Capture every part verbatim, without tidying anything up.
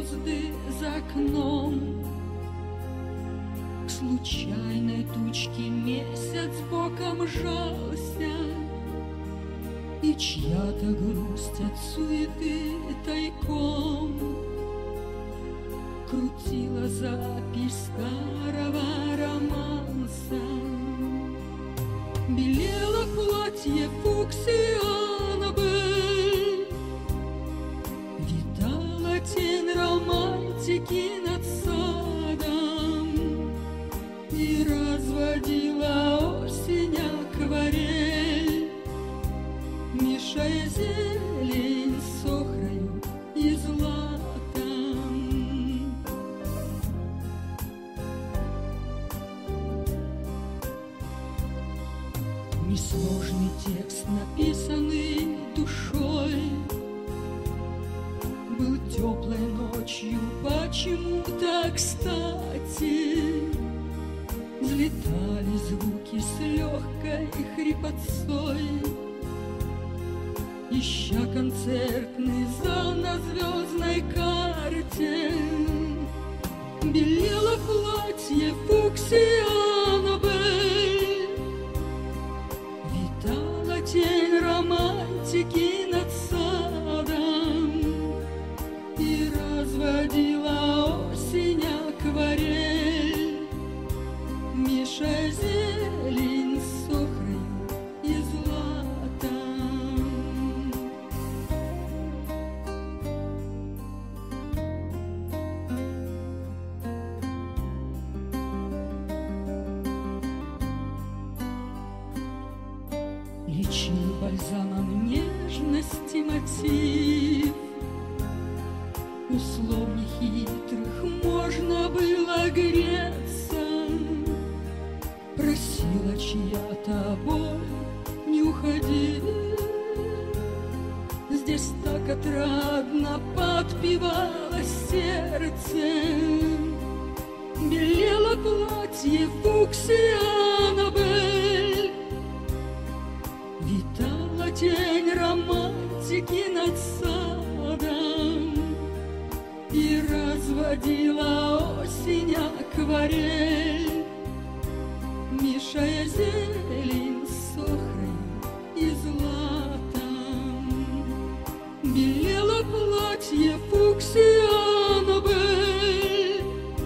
звезды за окном. К случайной тучке месяц боком жался, и чья-то грусть от суеты тайком крутила запись старого романса. Белело платье фуксия Аннабель, витала тень романтики над садом, и разводила осень акварель, мешая зелень с охрою и златом. Несложный текст, написанный душой, был теплой ночью почему-то кстати. Взлетали звуки с легкой хрипотцой, ища концертный зал на звездной карте. Белело платье фуксия Аннабель, витала тень романтики над садом, и разводила осень акварель, мешая зелень с охрой и златом. Лечил бальзамом нежности мотив, услов нехитрых можно было греться. Просила чья-то боль, не уходи, здесь так отрадно подпевало сердце. Белело платье фуксия Аннабель, витала тень романтики над садом, и разводила осень акварель, мешая зелень с охрой и златом. Белело платье фуксия Аннабель,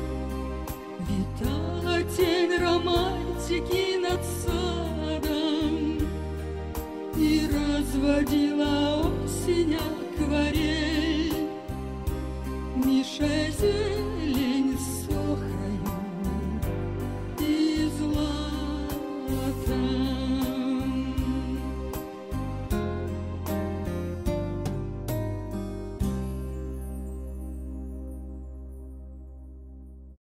витала тень романтики над садом, и разводила осень акварель, мешая зелень